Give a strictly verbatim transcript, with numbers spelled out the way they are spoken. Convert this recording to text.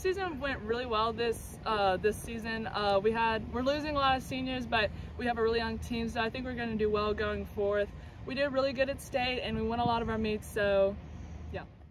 season went really well this uh, this season. Uh, we had we're losing a lot of seniors, but we have a really young team, so I think we're going to do well going forth. We did really good at state, and we won a lot of our meets. So, yeah.